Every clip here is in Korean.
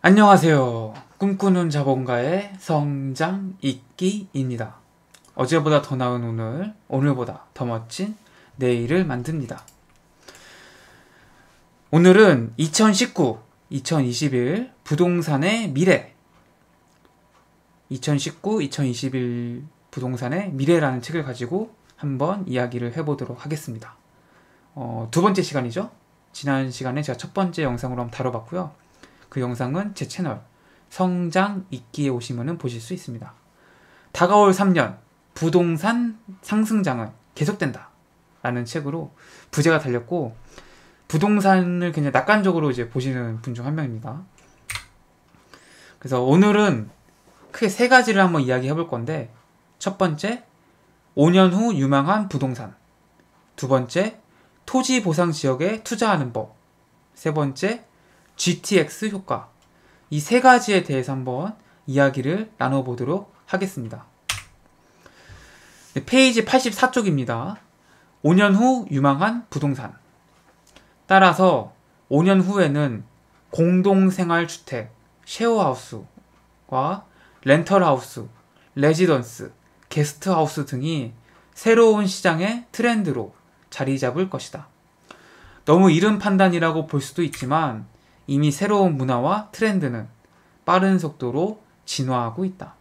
안녕하세요. 꿈꾸는 자본가의 성장 읽기입니다. 어제보다 더 나은 오늘, 오늘보다 더 멋진 내일을 만듭니다. 오늘은 2019, 2021 부동산의 미래 2019, 2021 부동산의 미래라는 책을 가지고 한번 이야기를 해보도록 하겠습니다. 두 번째 시간이죠. 지난 시간에 제가 첫 번째 영상으로 한번 다뤄봤고요. 그 영상은 제 채널 성장 읽기에 오시면 보실 수 있습니다. 다가올 3년 부동산 상승장은 계속된다 라는 책으로 부제가 달렸고, 부동산을 굉장히 낙관적으로 이제 보시는 분 중 한 명입니다. 그래서 오늘은 크게 세 가지를 한번 이야기해 볼 건데, 첫 번째 5년 후 유망한 부동산, 두 번째 토지 보상 지역에 투자하는 법, 세 번째 GTX 효과, 이 세 가지에 대해서 한번 이야기를 나눠보도록 하겠습니다. 페이지 84쪽입니다. 5년 후 유망한 부동산. 따라서 5년 후에는 공동생활주택, 쉐어하우스와 렌털하우스, 레지던스, 게스트하우스 등이 새로운 시장의 트렌드로 자리 잡을 것이다. 너무 이른 판단이라고 볼 수도 있지만 이미 새로운 문화와 트렌드는 빠른 속도로 진화하고 있다.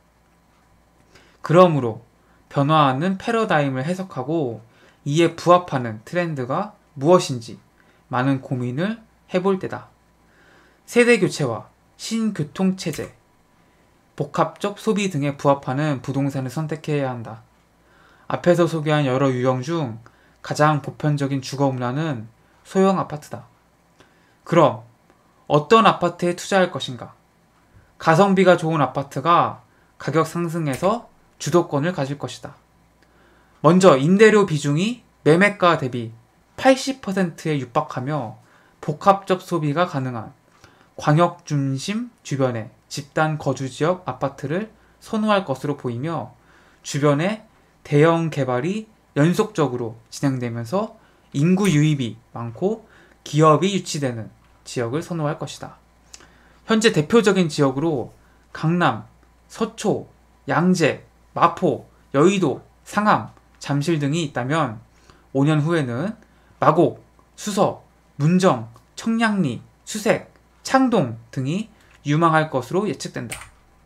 그러므로 변화하는 패러다임을 해석하고 이에 부합하는 트렌드가 무엇인지 많은 고민을 해볼 때다. 세대교체와 신교통체제, 복합적 소비 등에 부합하는 부동산을 선택해야 한다. 앞에서 소개한 여러 유형 중 가장 보편적인 주거 문화는 소형 아파트다. 그럼 어떤 아파트에 투자할 것인가? 가성비가 좋은 아파트가 가격 상승에서 주도권을 가질 것이다. 먼저 임대료 비중이 매매가 대비 80%에 육박하며 복합적 소비가 가능한 광역 중심 주변의 집단 거주지역 아파트를 선호할 것으로 보이며, 주변에 대형 개발이 연속적으로 진행되면서 인구 유입이 많고 기업이 유치되는 지역을 선호할 것이다. 현재 대표적인 지역으로 강남, 서초, 양재, 마포, 여의도, 상암, 잠실 등이 있다면 5년 후에는 마곡, 수서, 문정, 청량리, 수색, 창동 등이 유망할 것으로 예측된다.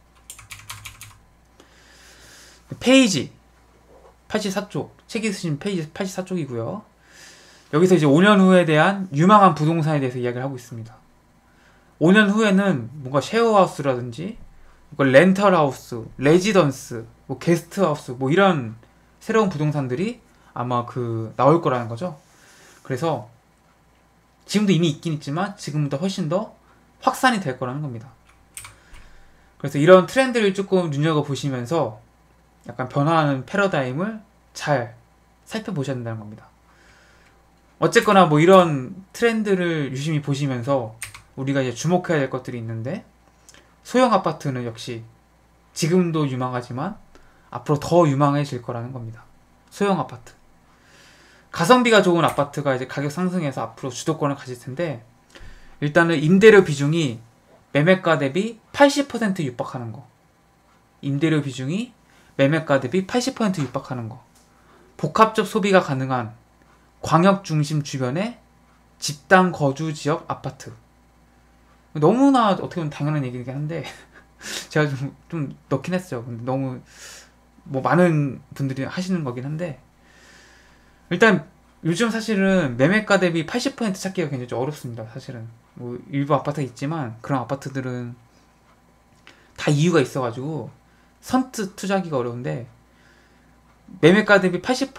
페이지 84쪽, 책이 쓰신 페이지 84쪽이고요. 여기서 이제 5년 후에 대한 유망한 부동산에 대해서 이야기를 하고 있습니다. 5년 후에는 뭔가 쉐어하우스라든지 렌털하우스, 레지던스, 게스트하우스 이런 새로운 부동산들이 아마 나올 거라는 거죠. 그래서 지금도 이미 있긴 있지만 지금보다 훨씬 더 확산이 될 거라는 겁니다. 그래서 이런 트렌드를 조금 눈여겨보시면서 약간 변화하는 패러다임을 잘 살펴보셔야 된다는 겁니다. 어쨌거나 이런 트렌드를 유심히 보시면서 우리가 이제 주목해야 될 것들이 있는데, 소형 아파트는 역시 지금도 유망하지만 앞으로 더 유망해질 거라는 겁니다. 소형 아파트. 가성비가 좋은 아파트가 이제 가격 상승해서 앞으로 주도권을 가질 텐데, 일단은 임대료 비중이 매매가 대비 80% 육박하는 거. 임대료 비중이 매매가 대비 80% 육박하는 거. 복합적 소비가 가능한 광역 중심 주변의 집단 거주 지역 아파트. 너무나 어떻게 보면 당연한 얘기긴 한데 제가 좀 넣긴 했어요. 근데 너무 많은 분들이 하시는 거긴 한데, 일단 요즘 사실은 매매가 대비 80% 찾기가 굉장히 좀 어렵습니다. 사실은 일부 아파트가 있지만 그런 아파트들은 다 이유가 있어가지고 선뜻 투자하기가 어려운데, 매매가 대비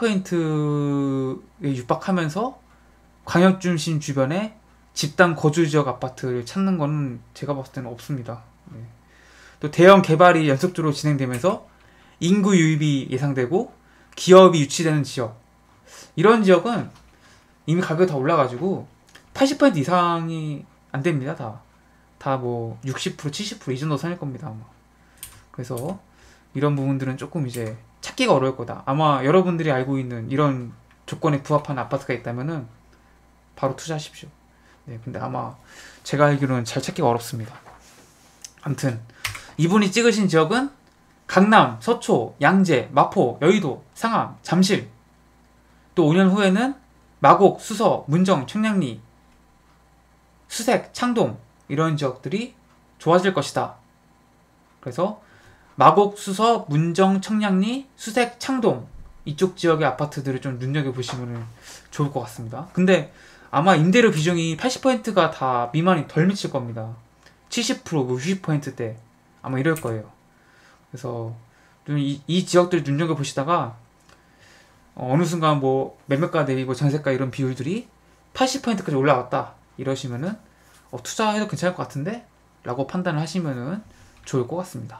80%에 육박하면서 광역중심 주변에 집단 거주지역 아파트를 찾는 거는 제가 봤을 때는 없습니다. 네. 또 대형 개발이 연속적으로 진행되면서 인구 유입이 예상되고 기업이 유치되는 지역, 이런 지역은 이미 가격이 다 올라가지고 80% 이상이 안 됩니다. 다 60%, 70% 이 정도 선일 겁니다. 아마. 그래서 이런 부분들은 조금 이제 찾기가 어려울 거다. 아마 여러분들이 알고 있는 이런 조건에 부합한 아파트가 있다면은 바로 투자하십시오. 네, 근데 아마 제가 알기로는 잘 찾기가 어렵습니다. 암튼 이분이 찍으신 지역은 강남, 서초, 양재, 마포, 여의도, 상암, 잠실. 또 5년 후에는 마곡, 수서, 문정, 청량리, 수색, 창동 이런 지역들이 좋아질 것이다. 그래서 마곡, 수서, 문정, 청량리, 수색, 창동 이쪽 지역의 아파트들을 좀 눈여겨보시면 좋을 것 같습니다. 근데 아마 임대료 비중이 80%가 다 미만이 덜 미칠 겁니다. 70%, 60%대 아마 이럴 거예요. 그래서 좀 이 지역들 눈여겨보시다가 어느 순간 뭐 매매가 대비 뭐 전세가 이런 비율들이 80%까지 올라갔다 이러시면은 투자해도 괜찮을 것 같은데? 라고 판단을 하시면은 좋을 것 같습니다.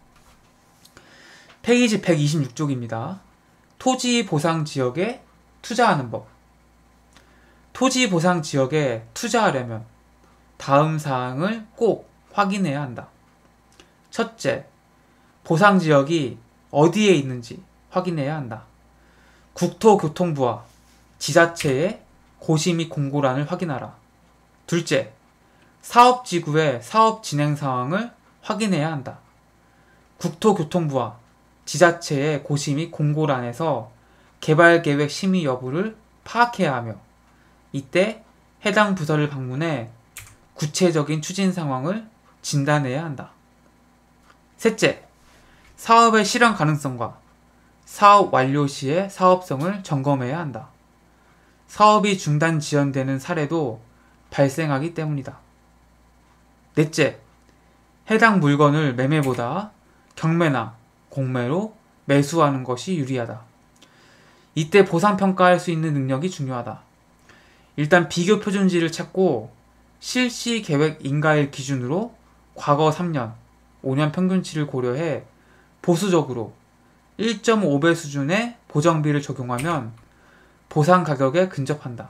페이지 126쪽입니다. 토지 보상 지역에 투자하는 법. 토지 보상 지역에 투자하려면 다음 사항을 꼭 확인해야 한다. 첫째, 보상 지역이 어디에 있는지 확인해야 한다. 국토교통부와 지자체의 고시 및 공고란을 확인하라. 둘째, 사업지구의 사업 진행 상황을 확인해야 한다. 국토교통부와 지자체의 고시 및 공고란에서 개발계획 심의 여부를 파악해야 하며 이때 해당 부서를 방문해 구체적인 추진 상황을 진단해야 한다. 셋째, 사업의 실현 가능성과 사업 완료 시의 사업성을 점검해야 한다. 사업이 중단 지연되는 사례도 발생하기 때문이다. 넷째, 해당 물건을 매매보다 경매나 공매로 매수하는 것이 유리하다. 이때 보상평가할 수 있는 능력이 중요하다. 일단 비교 표준지를 찾고 실시 계획 인가일 기준으로 과거 3년, 5년 평균치를 고려해 보수적으로 1.5배 수준의 보정비를 적용하면 보상 가격에 근접한다.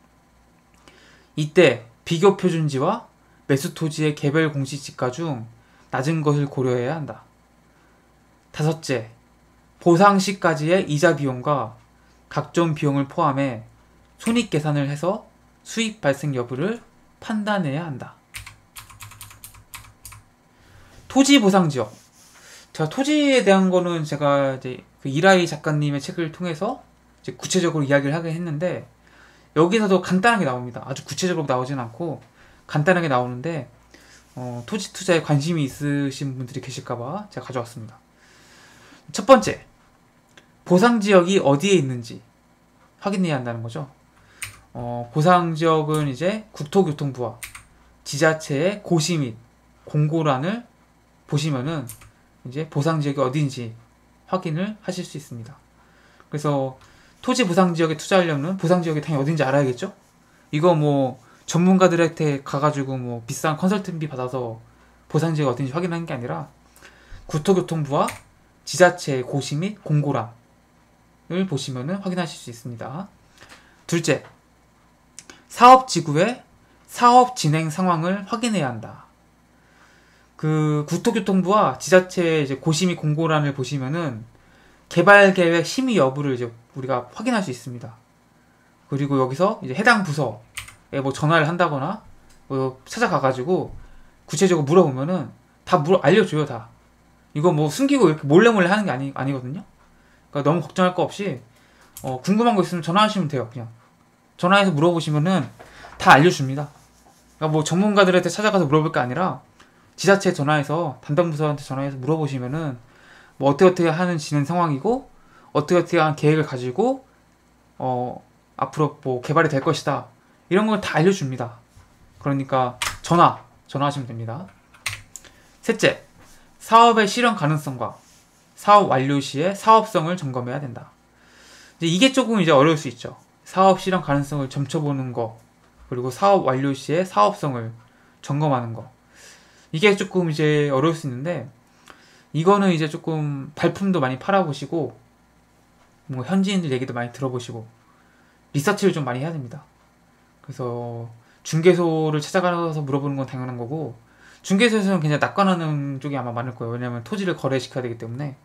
이때 비교 표준지와 매수 토지의 개별 공시지가 중 낮은 것을 고려해야 한다. 다섯째, 보상 시까지의 이자 비용과 각종 비용을 포함해 손익 계산을 해서 수익 발생 여부를 판단해야 한다. 토지 보상 지역. 제가 토지에 대한 거는 제가 이제 그 이라이 작가님의 책을 통해서 이제 구체적으로 이야기를 하긴 했는데 여기서도 간단하게 나옵니다. 아주 구체적으로 나오진 않고 간단하게 나오는데 토지 투자에 관심이 있으신 분들이 계실까봐 제가 가져왔습니다. 첫 번째, 보상 지역이 어디에 있는지 확인해야 한다는 거죠. 보상 지역은 이제 국토교통부와 지자체의 고시 및 공고란을 보시면은 이제 보상 지역이 어딘지 확인을 하실 수 있습니다. 그래서 토지 보상 지역에 투자하려면 보상 지역이 당연히 어딘지 알아야겠죠? 이거 뭐 전문가들한테 가가지고 뭐 비싼 컨설팅비 받아서 보상 지역이 어딘지 확인하는 게 아니라 국토교통부와 지자체의 고시 및 공고란을 보시면은 확인하실 수 있습니다. 둘째, 사업지구의 사업 진행 상황을 확인해야 한다. 그 국토교통부와 지자체의 이제 고시 및 공고란을 보시면은 개발계획 심의 여부를 이제 우리가 확인할 수 있습니다. 그리고 여기서 이제 해당 부서에 뭐 전화를 한다거나 뭐 찾아가가지고 구체적으로 물어보면은 다 알려줘요, 다. 이거 뭐 숨기고 이렇게 몰래 하는 게 아니거든요. 그러니까 너무 걱정할 거 없이 궁금한 거 있으면 전화하시면 돼요. 그냥 전화해서 물어보시면은 다 알려줍니다. 그러니까 뭐 전문가들한테 찾아가서 물어볼 게 아니라 지자체에 전화해서 담당 부서한테 전화해서 물어보시면은 뭐 어떻게 하는 진행 상황이고 어떻게 하는 계획을 가지고 앞으로 뭐 개발이 될 것이다 이런 걸 다 알려줍니다. 그러니까 전화하시면 됩니다. 셋째, 사업의 실현 가능성과 사업 완료 시의 사업성을 점검해야 된다. 이게 조금 이제 어려울 수 있죠. 사업 실현 가능성을 점쳐보는 거 그리고 사업 완료 시의 사업성을 점검하는 거 이게 조금 이제 어려울 수 있는데 이거는 이제 조금 발품도 많이 팔아보시고 뭐 현지인들 얘기도 많이 들어보시고 리서치를 좀 많이 해야 됩니다. 그래서 중개소를 찾아가서 물어보는 건 당연한 거고 중개소에서는 그냥 낙관하는 쪽이 아마 많을 거예요. 왜냐면 토지를 거래시켜야 되기 때문에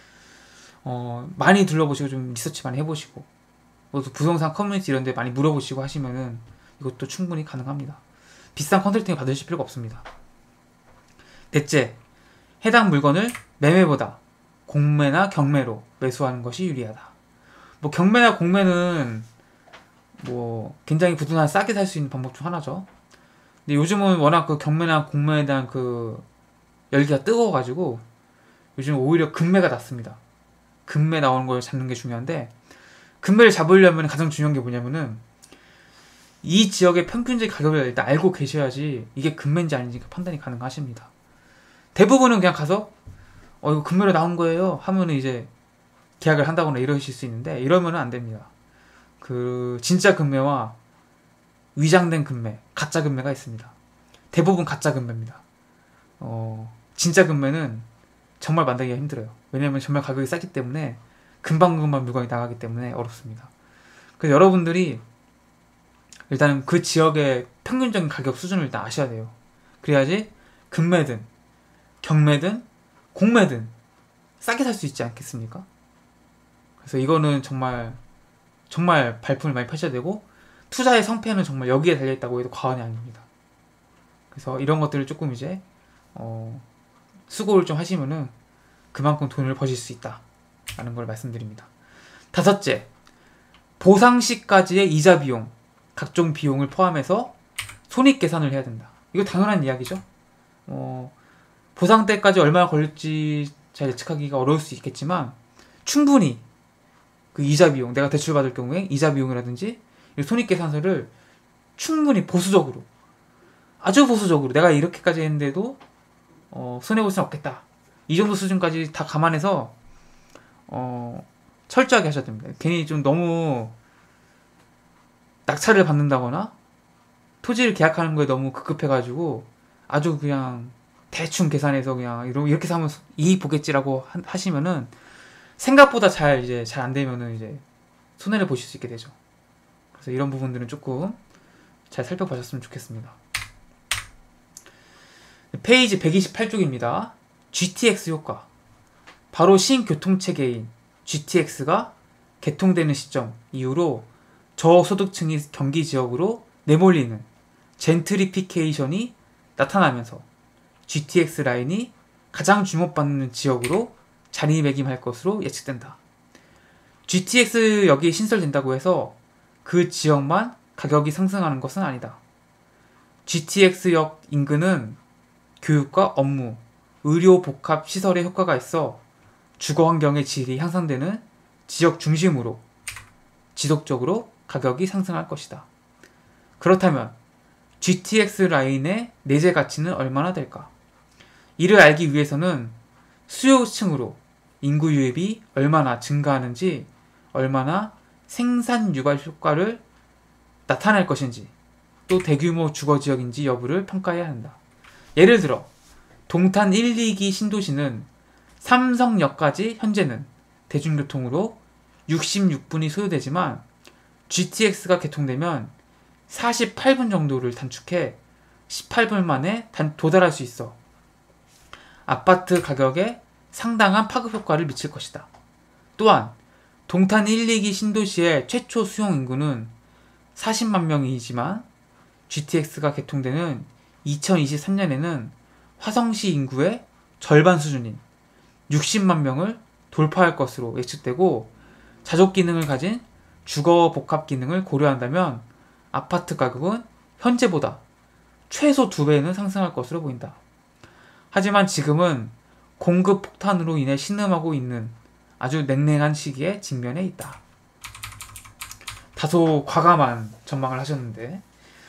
많이 둘러보시고 좀 리서치 많이 해보시고 부동산 커뮤니티 이런 데 많이 물어보시고 하시면은 이것도 충분히 가능합니다. 비싼 컨설팅을 받으실 필요가 없습니다. 넷째, 해당 물건을 매매보다 공매나 경매로 매수하는 것이 유리하다. 뭐 경매나 공매는 뭐 굉장히 부동산 싸게 살 수 있는 방법 중 하나죠. 근데 요즘은 워낙 그 경매나 공매에 대한 그 열기가 뜨거워가지고 요즘 오히려 금매가 낫습니다. 금매 나오는 걸 잡는 게 중요한데, 금매를 잡으려면 가장 중요한 게 뭐냐면은 이 지역의 평균적 가격을 일단 알고 계셔야지 이게 금매인지 아닌지 판단이 가능하십니다. 대부분은 그냥 가서 이거 금매로 나온 거예요 하면은 이제 계약을 한다거나 이러실 수 있는데, 이러면은 안 됩니다. 그 진짜 금매와 위장된 금매, 가짜 금매가 있습니다. 대부분 가짜 금매입니다. 진짜 금매는 정말 만들기가 힘들어요. 왜냐면 정말 가격이 싸기 때문에 금방금방 물건이 나가기 때문에 어렵습니다. 그래서 여러분들이 일단은 그 지역의 평균적인 가격 수준을 일단 아셔야 돼요. 그래야지 금매든 경매든 공매든 싸게 살 수 있지 않겠습니까? 그래서 이거는 정말 발품을 많이 펴셔야 되고, 투자의 성패는 정말 여기에 달려있다고 해도 과언이 아닙니다. 그래서 이런 것들을 조금 이제 수고를 좀 하시면은 그만큼 돈을 버실 수 있다 라는 걸 말씀드립니다. 다섯째, 보상시까지의 이자 비용, 각종 비용을 포함해서 손익계산을 해야 된다. 이거 당연한 이야기죠. 보상 때까지 얼마나 걸릴지 잘 예측하기가 어려울 수 있겠지만 충분히 그 이자 비용, 내가 대출받을 경우에 이자 비용이라든지 손익계산서를 충분히 보수적으로, 아주 보수적으로 내가 이렇게까지 했는데도 손해볼 수는 없겠다, 이 정도 수준까지 다 감안해서 철저하게 하셔야 됩니다. 괜히 좀 너무 낙찰을 받는다거나 토지를 계약하는 거에 너무 급급해가지고 아주 그냥 대충 계산해서 그냥 이렇게 사면 이익 보겠지라고 하시면은 생각보다 잘 안 되면은 이제 손해를 보실 수 있게 되죠. 그래서 이런 부분들은 조금 잘 살펴보셨으면 좋겠습니다. 페이지 128쪽입니다. GTX 효과. 바로 신교통체계인 GTX가 개통되는 시점 이후로 저소득층이 경기 지역으로 내몰리는 젠트리피케이션이 나타나면서 GTX 라인이 가장 주목받는 지역으로 자리매김할 것으로 예측된다. GTX역이 신설된다고 해서 그 지역만 가격이 상승하는 것은 아니다. GTX역 인근은 교육과 업무, 의료 복합 시설의 효과가 있어 주거 환경의 질이 향상되는 지역 중심으로 지속적으로 가격이 상승할 것이다. 그렇다면 GTX 라인의 내재 가치는 얼마나 될까? 이를 알기 위해서는 수요층으로 인구 유입이 얼마나 증가하는지, 얼마나 생산 유발 효과를 나타낼 것인지, 또 대규모 주거지역인지 여부를 평가해야 한다. 예를 들어 동탄 1, 2기 신도시는 삼성역까지 현재는 대중교통으로 66분이 소요되지만 GTX가 개통되면 48분 정도를 단축해 18분 만에 도달할 수 있어 아파트 가격에 상당한 파급 효과를 미칠 것이다. 또한 동탄 1, 2기 신도시의 최초 수용 인구는 40만 명이지만 GTX가 개통되는 2023년에는 화성시 인구의 절반 수준인 60만 명을 돌파할 것으로 예측되고, 자족 기능을 가진 주거 복합 기능을 고려한다면 아파트 가격은 현재보다 최소 2배는 상승할 것으로 보인다. 하지만 지금은 공급 폭탄으로 인해 신음하고 있는 아주 냉랭한 시기에 직면해 있다. 다소 과감한 전망을 하셨는데,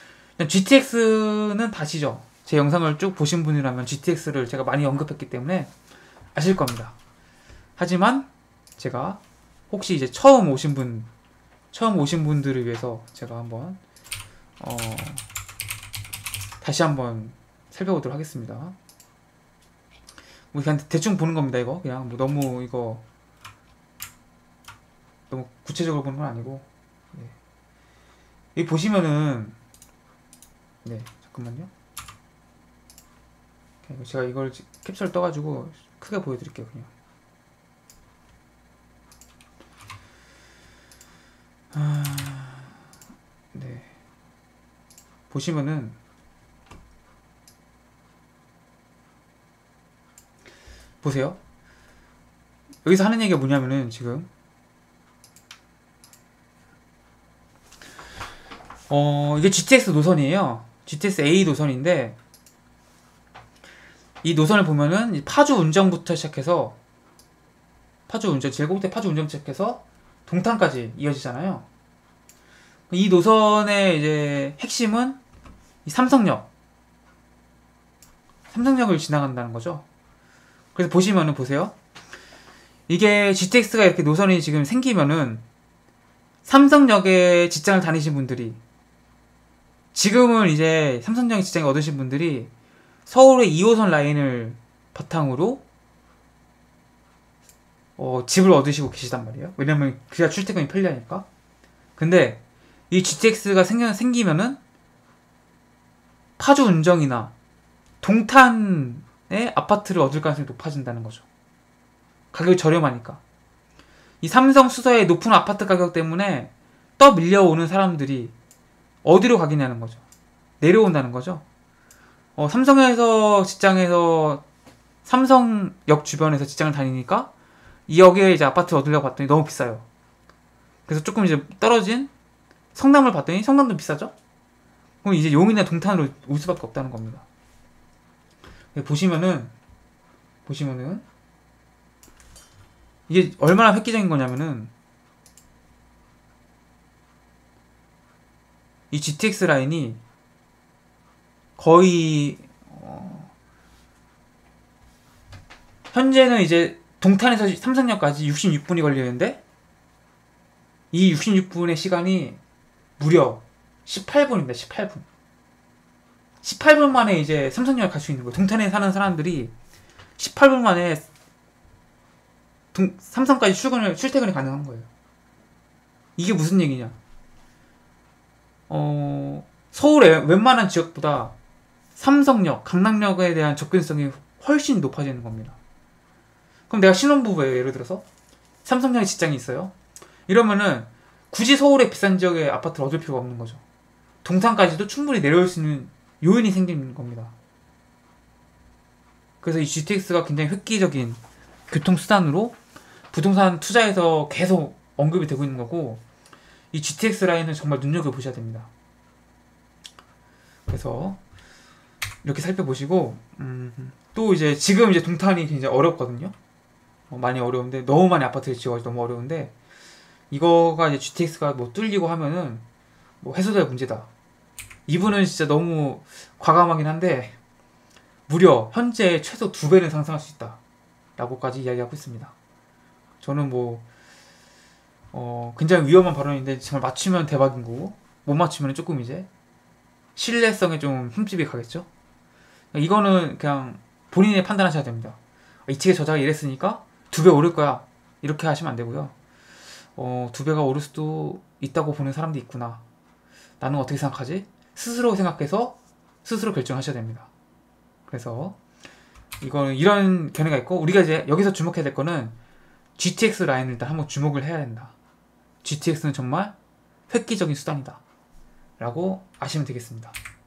GTX는 다시죠. 제 영상을 쭉 보신 분이라면 GTX를 제가 많이 언급했기 때문에 아실 겁니다. 하지만 제가 혹시 이제 처음 오신 분들을 위해서 제가 한번 다시 한번 살펴보도록 하겠습니다. 뭐 그냥 대충 보는 겁니다. 이거 그냥 뭐 너무 구체적으로 보는 건 아니고, 네. 여기 보시면은 잠깐만요. 제가 이걸 캡처를 떠가지고 크게 보여드릴게요. 그냥 보시면은 보세요. 여기서 하는 얘기가 뭐냐면은 지금 이게 GTX 노선이에요. GTX A 노선인데 이 노선을 보면은 파주 운정부터 시작해서 제일 꼭대 파주 운정 시작해서 동탄까지 이어지잖아요. 이 노선의 이제 핵심은 이 삼성역을 지나간다는 거죠. 그래서 보시면은 보세요. 이게 GTX가 이렇게 노선이 지금 생기면은 삼성역에 직장을 다니신 분들이 지금은 이제 삼성역에 직장을 얻으신 분들이 서울의 2호선 라인을 바탕으로 집을 얻으시고 계시단 말이에요. 왜냐면 그래야 출퇴근이 편리하니까. 근데 이 GTX가 생기면은 파주 운정이나 동탄에 아파트를 얻을 가능성이 높아진다는 거죠. 가격이 저렴하니까. 이 삼성 수서의 높은 아파트 가격 때문에 떠 밀려오는 사람들이 어디로 가겠냐는 거죠. 내려온다는 거죠. 삼성에서 직장에서 삼성역 주변에서 직장을 다니니까 이 역에 이제 아파트 얻으려고 봤더니 너무 비싸요. 그래서 조금 이제 떨어진 성남을 봤더니 성남도 비싸죠? 그럼 이제 용인이나 동탄으로 올 수밖에 없다는 겁니다. 보시면은 이게 얼마나 획기적인 거냐면은 이 GTX 라인이 거의 현재는 이제 동탄에서 삼성역까지 66분이 걸리는데 이 66분의 시간이 무려 18분입니다. 18분. 18분 만에 이제 삼성역에 갈 수 있는 거예요. 동탄에 사는 사람들이 18분 만에 삼성까지 출퇴근이 가능한 거예요. 이게 무슨 얘기냐? 서울의 웬만한 지역보다 삼성역, 강남역에 대한 접근성이 훨씬 높아지는 겁니다. 그럼 내가 신혼부부예요. 예를 들어서 삼성역에 직장이 있어요. 이러면은 굳이 서울의 비싼 지역에 아파트를 얻을 필요가 없는 거죠. 동탄까지도 충분히 내려올 수 있는 요인이 생기는 겁니다. 그래서 이 GTX가 굉장히 획기적인 교통수단으로 부동산 투자에서 계속 언급이 되고 있는 거고, 이 GTX 라인은 정말 눈여겨보셔야 됩니다. 그래서 이렇게 살펴보시고, 또 이제 지금 이제 동탄이 굉장히 어렵거든요. 많이 어려운데, 너무 많이 아파트를 지어가지고 너무 어려운데, 이거가 이제 GTX가 뭐 뚫리고 하면은 뭐 해소될 문제다. 이분은 진짜 너무 과감하긴 한데 무려 현재 최소 2배는 상승할 수 있다 라고까지 이야기하고 있습니다. 저는 뭐 굉장히 위험한 발언인데 정말 맞추면 대박인 거고, 못 맞추면 조금 이제 신뢰성에 좀 흠집이 가겠죠. 이거는 그냥 본인이 판단하셔야 됩니다. 이 책의 저자가 이랬으니까 2배 오를 거야 이렇게 하시면 안 되고요. 2배가 오를 수도 있다고 보는 사람도 있구나. 나는 어떻게 생각하지? 스스로 생각해서 스스로 결정하셔야 됩니다. 그래서 이거는 이런 견해가 있고, 우리가 이제 여기서 주목해야 될 거는 GTX 라인을 일단 한번 주목을 해야 된다. GTX는 정말 획기적인 수단이다 라고 아시면 되겠습니다.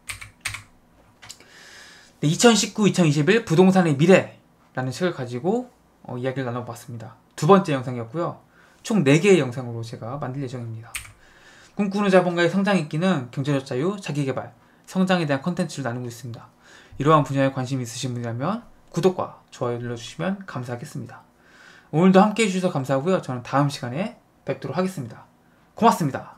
2019-2021 부동산의 미래라는 책을 가지고 이야기를 나눠봤습니다. 두 번째 영상이었고요. 총 4개의 영상으로 제가 만들 예정입니다. 꿈꾸는 자본가의 성장 읽기는 경제적 자유, 자기개발, 성장에 대한 컨텐츠를 나누고 있습니다. 이러한 분야에 관심 있으신 분이라면 구독과 좋아요 눌러주시면 감사하겠습니다. 오늘도 함께 해주셔서 감사하고요. 저는 다음 시간에 뵙도록 하겠습니다. 고맙습니다.